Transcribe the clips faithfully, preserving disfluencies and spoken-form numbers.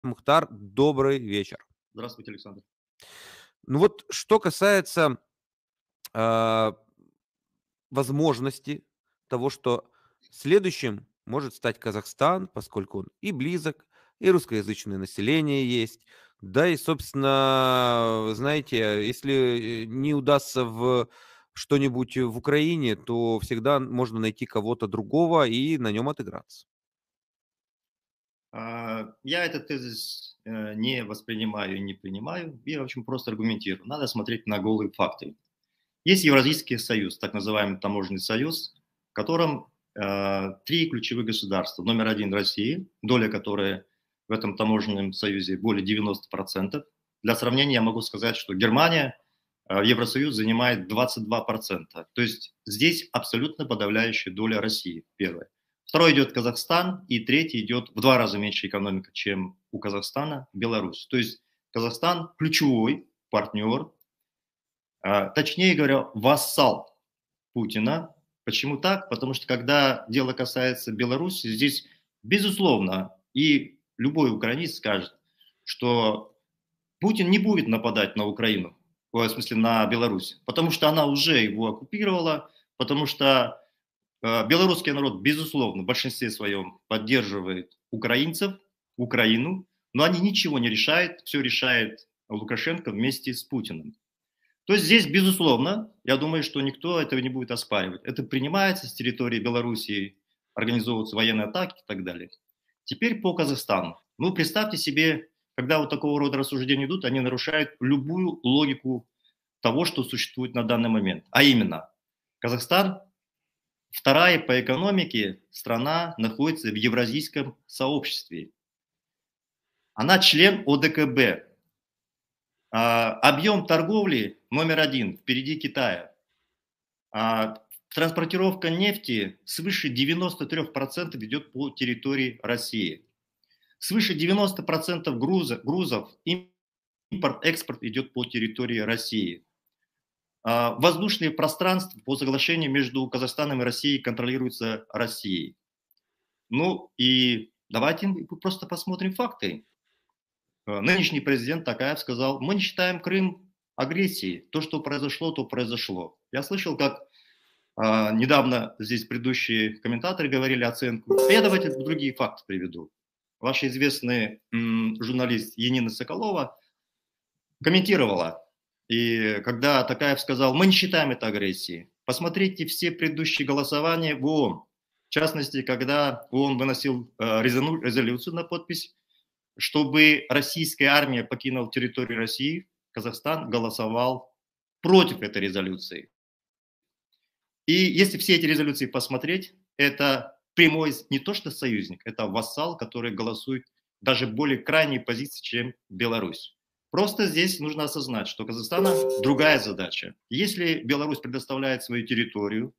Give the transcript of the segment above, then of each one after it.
Мухтар, добрый вечер. Здравствуйте, Александр. Ну вот что касается, а, возможности того, что следующим может стать Казахстан, поскольку он и близок, и русскоязычное население есть. Да и, собственно, знаете, если, э, не удастся в что-нибудь в Украине, то всегда можно найти кого-то другого и на нем отыграться. А, Я этот тезис э, не воспринимаю и не принимаю. Я, в общем, просто аргументирую. Надо смотреть на голые факты. Есть Евразийский союз, так называемый таможенный союз, в котором э, три ключевых государства. Номер один – Россия, доля которой в этом таможенном союзе более девяноста процентов. Для сравнения я могу сказать, что Германия, э, Евросоюз занимает двадцать два процента. То есть здесь абсолютно подавляющая доля России, первое. Второй идет Казахстан, и третий идет в два раза меньше экономика, чем у Казахстана, Беларусь. То есть Казахстан ключевой партнер, а, точнее говоря, вассал Путина. Почему так? Потому что когда дело касается Беларуси, здесь, безусловно, и любой украинец скажет, что Путин не будет нападать на Украину, в смысле на Беларусь, потому что она уже его оккупировала, потому что э, белорусский народ, безусловно, в большинстве своем поддерживает украинцев, Украину, но они ничего не решают, все решает Лукашенко вместе с Путиным. То есть здесь, безусловно, я думаю, что никто этого не будет оспаривать. Это принимается с территории Белоруссии, организовываются военные атаки и так далее. Теперь по Казахстану. Ну, представьте себе, когда вот такого рода рассуждения идут, они нарушают любую логику того, что существует на данный момент. А именно, Казахстан вторая по экономике страна, находится в Евразийском сообществе. Она член О Д К Б. А, объем торговли номер один, впереди Китая. А, транспортировка нефти свыше девяноста трёх процентов идет по территории России. Свыше девяноста процентов груза, грузов импорт-экспорт идет по территории России. А, воздушные пространства по соглашению между Казахстаном и Россией контролируются Россией. Ну и давайте просто посмотрим факты. Э, Нынешний президент Такаев сказал, мы не считаем Крым агрессией. То, что произошло, то произошло. Я слышал, как а, недавно здесь предыдущие комментаторы говорили оценку. А я давайте другие факты приведу. Ваша известная м, журналист Енина Соколова комментировала. И когда Такаев сказал, мы не считаем это агрессией, посмотрите все предыдущие голосования в О О Н. В частности, когда О О Н выносил э, резолюцию на подпись, чтобы российская армия покинула территорию России, Казахстан голосовал против этой резолюции. И если все эти резолюции посмотреть, это прямой не то что союзник, это вассал, который голосует даже более крайней позиции, чем Беларусь. Просто здесь нужно осознать, что у Казахстана другая задача. Если Беларусь предоставляет свою территорию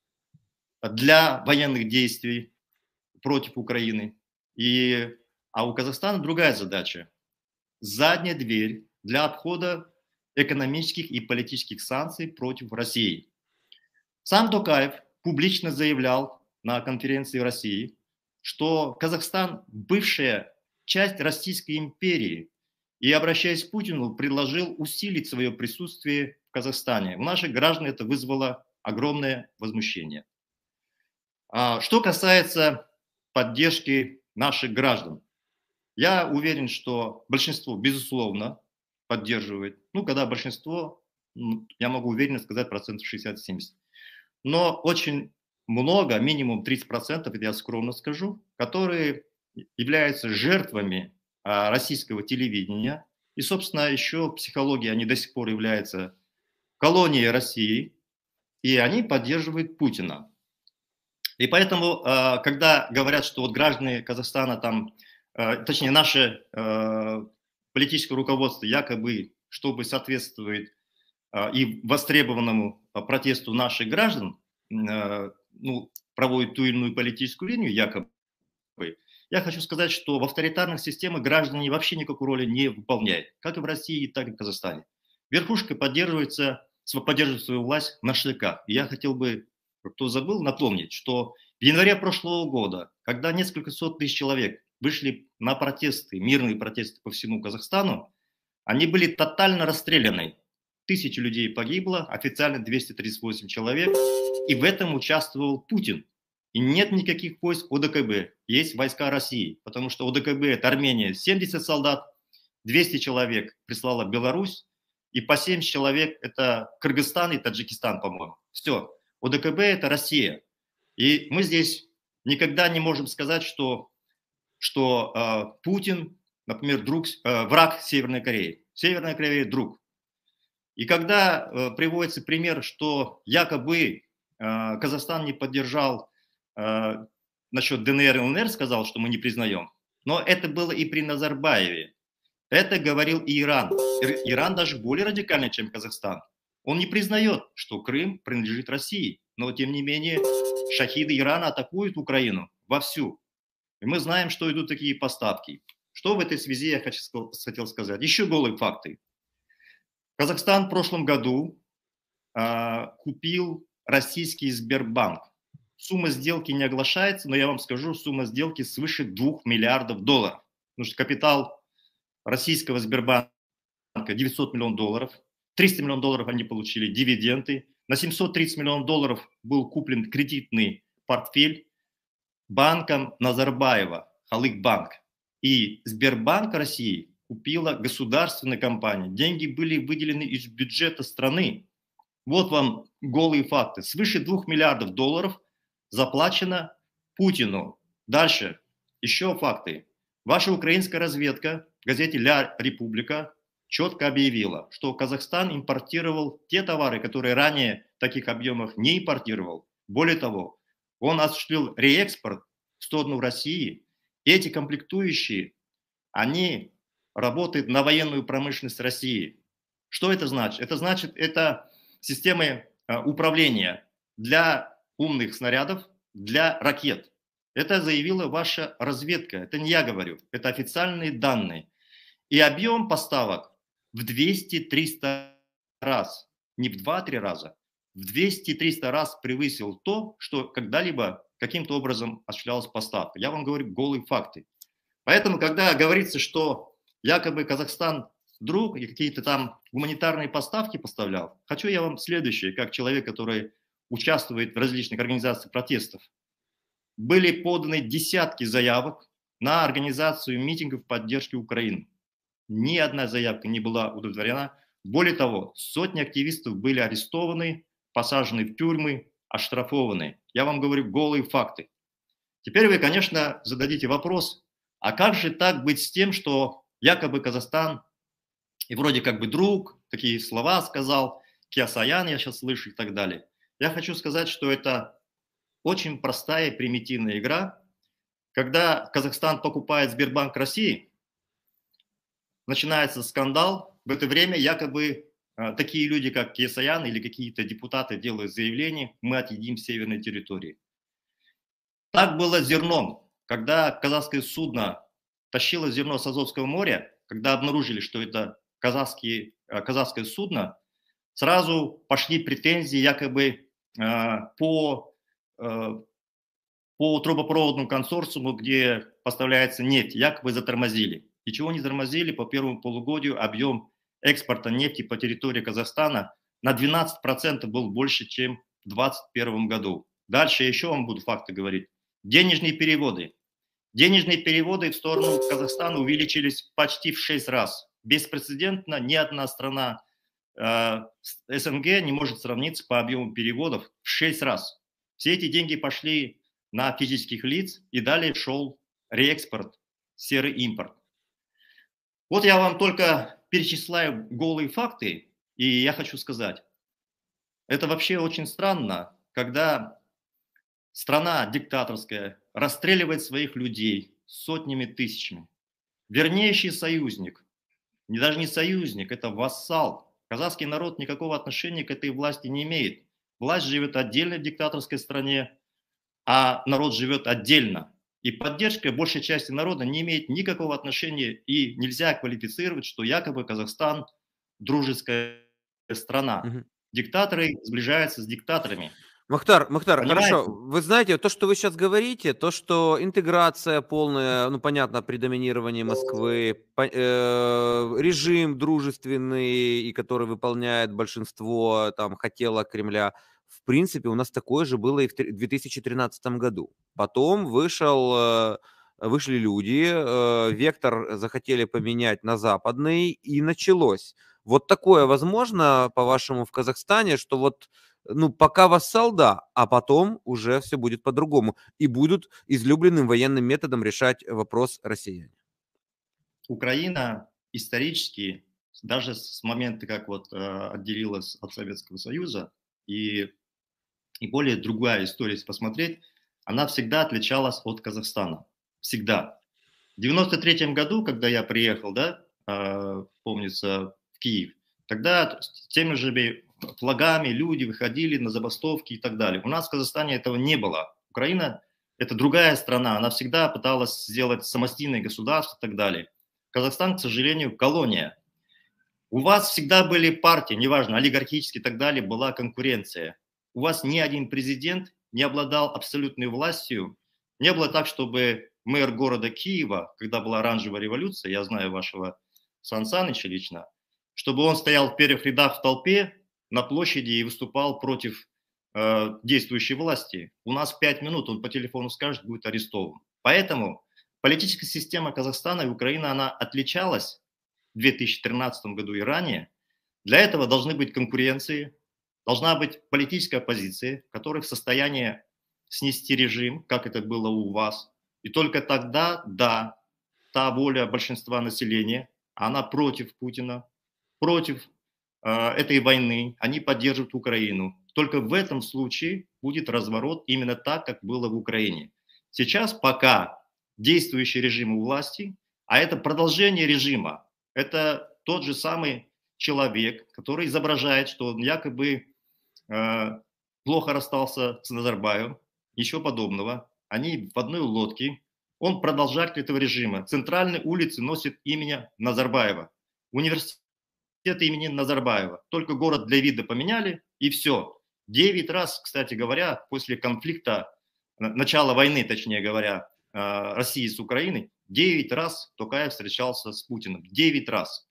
для военных действий против Украины, и, а у Казахстана другая задача – задняя дверь для обхода экономических и политических санкций против России. Сам Токаев публично заявлял на конференции в России, что Казахстан – бывшая часть Российской империи, и, обращаясь к Путину, предложил усилить свое присутствие в Казахстане. У наших граждан это вызвало огромное возмущение. А что касается поддержки наших граждан, я уверен, что большинство, безусловно, поддерживает. Ну, когда большинство, я могу уверенно сказать, процентов шестьдесят-семьдесят. Но очень много, минимум тридцать процентов, это я скромно скажу, которые являются жертвами а, российского телевидения. И, собственно, еще психология, они до сих пор являются колонией России, и они поддерживают Путина. И поэтому, а, когда говорят, что вот граждане Казахстана там, а, точнее, наше а, политическое руководство якобы, чтобы соответствовать а, и востребованному а, протесту наших граждан, а, ну, проводит ту или иную политическую линию, якобы. Я хочу сказать, что в авторитарных системах граждане вообще никакой роли не выполняют, как и в России, так и в Казахстане. Верхушка поддерживается, поддерживает свою власть на штыках. И я хотел бы, кто забыл, напомнить, что в январе прошлого года, когда несколько сот тысяч человек вышли на протесты, мирные протесты по всему Казахстану, они были тотально расстреляны. Тысячи людей погибло, официально двести тридцать восемь человек, и в этом участвовал Путин. И нет никаких войск ОДКБ, есть войска России, потому что ОДКБ – это Армения, семьдесят солдат, двести человек прислала Беларусь, и по семьдесят человек – это Кыргызстан и Таджикистан, по-моему. Все, ОДКБ – это Россия. И мы здесь никогда не можем сказать, что, что э, Путин, например, друг, э, враг Северной Кореи. Северная Корея – друг. И когда э, приводится пример, что якобы э, Казахстан не поддержал э, насчет ДНР и ЛНР, сказал, что мы не признаем, но это было и при Назарбаеве. Это говорил и Иран. Иран даже более радикальный, чем Казахстан. Он не признает, что Крым принадлежит России, но тем не менее шахиды Ирана атакуют Украину вовсю. И мы знаем, что идут такие поставки. Что в этой связи я хочу, хотел сказать? Еще голые факты. Казахстан в прошлом году э, купил российский Сбербанк. Сумма сделки не оглашается, но я вам скажу, сумма сделки свыше двух миллиардов долларов. Потому что капитал российского Сбербанка девятьсот миллионов долларов, триста миллионов долларов они получили дивиденды, на семьсот тридцать миллионов долларов был куплен кредитный портфель банком Назарбаева, Халык-банк. И Сбербанк России купила государственная компания. Деньги были выделены из бюджета страны. Вот вам голые факты. Свыше двух миллиардов долларов заплачено Путину. Дальше. Еще факты. Ваша украинская разведка в газете «Ля Република» четко объявила, что Казахстан импортировал те товары, которые ранее в таких объемах не импортировал. Более того, он осуществил реэкспорт в сторону России. Эти комплектующие, они работают на военную промышленность России. Что это значит? Это значит, это системы управления для умных снарядов, для ракет. Это заявила ваша разведка. Это не я говорю, это официальные данные. И объем поставок в двести-триста раз, не в два-три раза, в двести-триста раз превысил то, что когда-либо каким-то образом осуществлялась поставка. Я вам говорю голые факты. Поэтому, когда говорится, что якобы Казахстан друг и какие-то там гуманитарные поставки поставлял, хочу я вам следующее, как человек, который участвует в различных организациях протестов. Были поданы десятки заявок на организацию митингов поддержки Украины. Ни одна заявка не была удовлетворена. Более того, сотни активистов были арестованы, посажены в тюрьмы, оштрафованы. Я вам говорю голые факты. Теперь вы, конечно, зададите вопрос, а как же так быть с тем, что якобы Казахстан и вроде как бы друг, такие слова сказал, Киасаян я сейчас слышу и так далее. Я хочу сказать, что это очень простая примитивная игра. Когда Казахстан покупает Сбербанк России, начинается скандал. В это время якобы э, такие люди, как Киасаян или какие-то депутаты делают заявление, мы отъедим северной территории. Так было с зерном. Когда казахское судно тащило зерно с Азовского моря, когда обнаружили, что это казахские, э, казахское судно, сразу пошли претензии якобы э, по, э, по трубопроводному консорциуму, где поставляется нефть, якобы затормозили. Ничего не тормозили, по первому полугодию объем экспорта нефти по территории Казахстана на двенадцать процентов был больше, чем в две тысячи двадцать первом году. Дальше еще вам буду факты говорить. Денежные переводы. Денежные переводы в сторону Казахстана увеличились почти в шесть раз. Беспрецедентно ни одна страна э, СНГ не может сравниться по объему переводов в шесть раз. Все эти деньги пошли на физических лиц, и далее шел реэкспорт, серый импорт. Вот я вам только перечисляю голые факты, и я хочу сказать, это вообще очень странно, когда страна диктаторская расстреливает своих людей сотнями тысячами. Вернейший союзник, не даже не союзник, это вассал. Казахский народ никакого отношения к этой власти не имеет. Власть живет отдельно в диктаторской стране, а народ живет отдельно. И поддержка большей части народа не имеет никакого отношения, и нельзя квалифицировать, что якобы Казахстан дружеская страна. Мгм. Диктаторы сближаются с диктаторами. Мухтар, Мухтар, хорошо. Понимаете? Вы знаете, то, что вы сейчас говорите, то, что интеграция полная, ну, понятно, при доминировании Москвы, по э, режим дружественный, и который выполняет большинство там хотелок Кремля. В принципе, у нас такое же было и в тр две тысячи тринадцатом году. Потом вышел, э, вышли люди, э, вектор захотели поменять на западный, и началось. Вот такое возможно, по-вашему, в Казахстане, что вот ну, пока вассал, да, а потом уже все будет по-другому. И будут излюбленным военным методом решать вопрос россияне. Украина исторически, даже с момента, как вот э, отделилась от Советского Союза, и, и более другая история, если посмотреть, она всегда отличалась от Казахстана. Всегда. В девяносто третьем году, когда я приехал, да, э, помнится, в Киев, тогда с теми же флагами люди выходили на забастовки и так далее. У нас в Казахстане этого не было. Украина – это другая страна, она всегда пыталась сделать самостоятельное государство и так далее. Казахстан, к сожалению, колония. У вас всегда были партии, неважно, олигархические и так далее, была конкуренция. У вас ни один президент не обладал абсолютной властью. Не было так, чтобы мэр города Киева, когда была оранжевая революция, я знаю вашего Сан Саныча лично, чтобы он стоял в первых рядах в толпе на площади и выступал против э, действующей власти. У нас в пять минут он по телефону скажет, будет арестован. Поэтому политическая система Казахстана и Украины, она отличалась в две тысячи тринадцатом году и ранее. Для этого должны быть конкуренции, должна быть политическая оппозиция, которая в состоянии снести режим, как это было у вас. И только тогда, да, та воля большинства населения, она против Путина, против э, этой войны, они поддерживают Украину. Только в этом случае будет разворот именно так, как было в Украине. Сейчас пока действующий режим у власти, а это продолжение режима. Это тот же самый человек, который изображает, что он якобы э, плохо расстался с Назарбаевым, ничего подобного. Они в одной лодке. Он продолжатель этого режима. Центральные улицы носят имя Назарбаева. Университет имени Назарбаева. Только город для вида поменяли, и все. Девять раз, кстати говоря, после конфликта, начала войны, точнее говоря, России с Украиной, девять раз Токаев встречался с Путиным. Девять раз.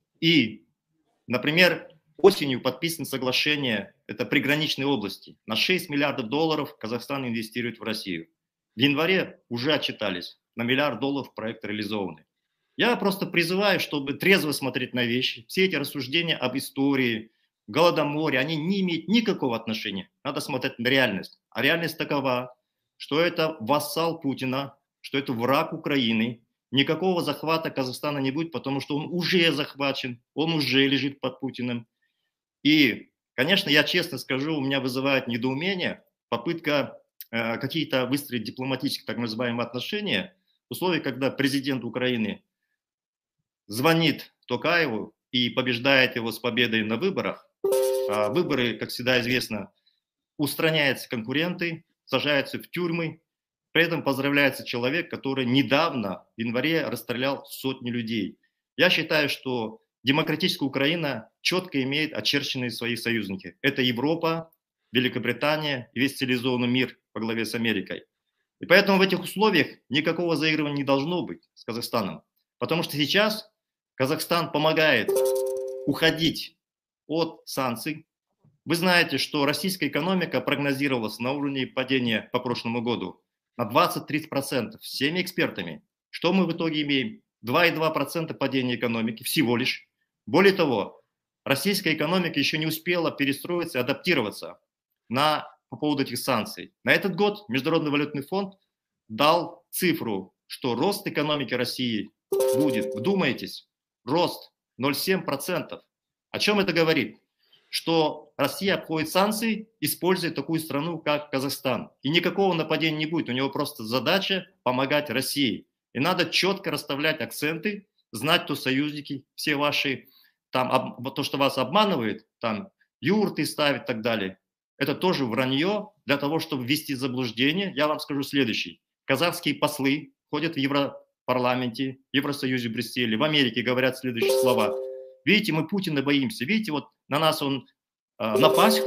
И, например, осенью подписано соглашение, это приграничные области, на шесть миллиардов долларов Казахстан инвестирует в Россию. В январе уже отчитались, на миллиард долларов проект реализованы. Я просто призываю, чтобы трезво смотреть на вещи. Все эти рассуждения об истории, Голодоморе, они не имеют никакого отношения. Надо смотреть на реальность. А реальность такова, что это вассал Путина, что это враг Украины. Никакого захвата Казахстана не будет, потому что он уже захвачен, он уже лежит под Путиным. И, конечно, я честно скажу, у меня вызывает недоумение попытка э, какие-то выстроить дипломатические так называемые отношения в условиях, когда президент Украины звонит Токаеву и побеждает его с победой на выборах. А выборы, как всегда известно, устраняются конкуренты, сажаются в тюрьмы. При этом поздравляется человек, который недавно, в январе, расстрелял сотни людей. Я считаю, что демократическая Украина четко имеет очерченные свои союзники. Это Европа, Великобритания и весь цивилизованный мир во главе с Америкой. И поэтому в этих условиях никакого заигрывания не должно быть с Казахстаном. Потому что сейчас Казахстан помогает уходить от санкций. Вы знаете, что российская экономика прогнозировалась на уровне падения по прошлому году на двадцать-тридцать процентов всеми экспертами. Что мы в итоге имеем? два и два десятых процента падения экономики всего лишь. Более того, российская экономика еще не успела перестроиться и адаптироваться на, по поводу этих санкций. На этот год Международный валютный фонд дал цифру, что рост экономики России будет, вдумайтесь, рост ноль целых семь десятых процента. О чем это говорит? Что Россия обходит санкции, используя такую страну, как Казахстан. И никакого нападения не будет. У него просто задача помогать России. И надо четко расставлять акценты, знать, кто союзники, все ваши, там, то, что вас обманывает, там, юрты ставят и так далее. Это тоже вранье для того, чтобы ввести заблуждение. Я вам скажу следующий. Казахские послы ходят в Европарламенте, в Евросоюзе, в Брюсселе, в Америке говорят следующие слова. Видите, мы Путина боимся. Видите, вот на нас он э, напасть хочет.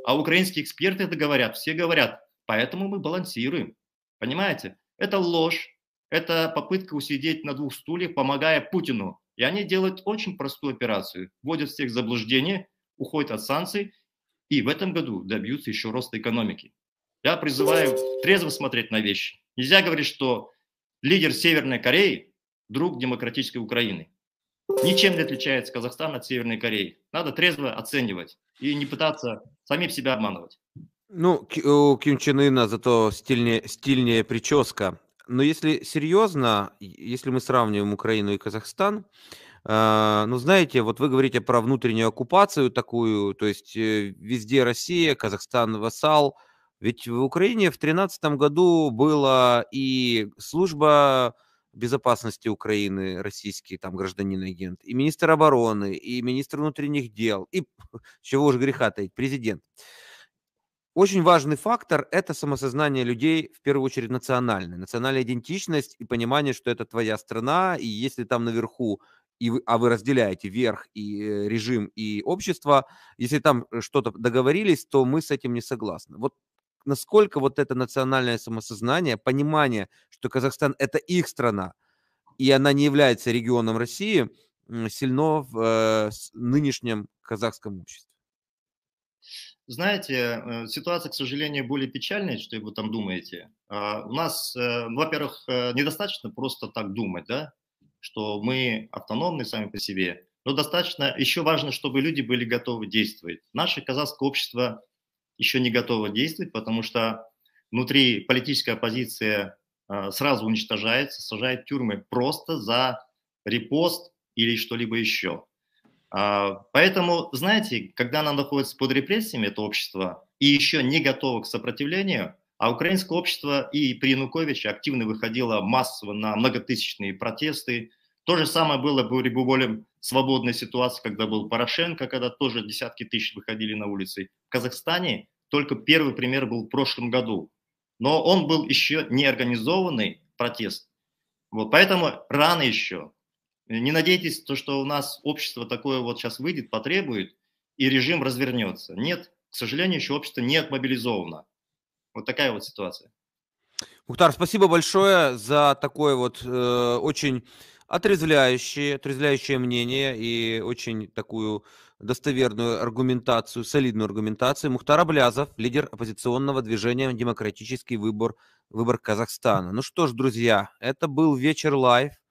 А украинские эксперты это говорят, все говорят, поэтому мы балансируем. Понимаете? Это ложь, это попытка усидеть на двух стульях, помогая Путину. И они делают очень простую операцию. Вводят всех в заблуждение, уходят от санкций, и в этом году добьются еще роста экономики. Я призываю трезво смотреть на вещи. Нельзя говорить, что лидер Северной Кореи – друг демократической Украины. Ничем не отличается Казахстан от Северной Кореи. Надо трезво оценивать и не пытаться самим себя обманывать. Ну, Ки- у Ким Чен Ына зато стильнее, стильнее прическа. Но если серьезно, и- если мы сравниваем Украину и Казахстан, а, ну, знаете, вот вы говорите про внутреннюю оккупацию такую, то есть э, везде Россия, Казахстан вассал. Ведь в Украине в тринадцатом году была и служба безопасности Украины, российский там гражданин-агент, и министр обороны, и министр внутренних дел, и, чего уж греха таить, президент. Очень важный фактор – это самосознание людей, в первую очередь национальное. Национальная идентичность и понимание, что это твоя страна, и если там наверху, и вы, а вы разделяете верх и э, режим, и общество, если там э, что-то договорились, то мы с этим не согласны. Вот насколько вот это национальное самосознание, понимание, что Казахстан – это их страна, и она не является регионом России, м, сильно в э, с- нынешнем казахском обществе. Знаете, э, ситуация, к сожалению, более печальная, что вы там думаете. А, У нас, э, ну, во-первых, э, недостаточно просто так думать, да, что мы автономны сами по себе, но достаточно, еще важно, чтобы люди были готовы действовать. Наше казахское общество еще не готово действовать, потому что внутри политическая оппозиция э, сразу уничтожается, сажает в тюрьмы просто за репост или что-либо еще. А, Поэтому, знаете, когда оно находится под репрессиями, это общество, и еще не готово к сопротивлению, а украинское общество и при Януковиче активно выходило массово на многотысячные протесты. То же самое было бы при более свободной ситуации, когда был Порошенко, когда тоже десятки тысяч выходили на улицы. В Казахстане только первый пример был в прошлом году. Но он был еще не организованный протест. Вот, поэтому рано еще. Не надейтесь, то, что у нас общество такое вот сейчас выйдет, потребует, и режим развернется. Нет, к сожалению, еще общество не отмобилизовано. Вот такая вот ситуация. Мухтар, спасибо большое за такое вот э, очень отрезвляющее, отрезвляющее мнение и очень такую достоверную аргументацию, солидную аргументацию. Мухтар Аблязов, лидер оппозиционного движения «Демократический выбор, выбор Казахстана». Ну что ж, друзья, это был вечер лайв.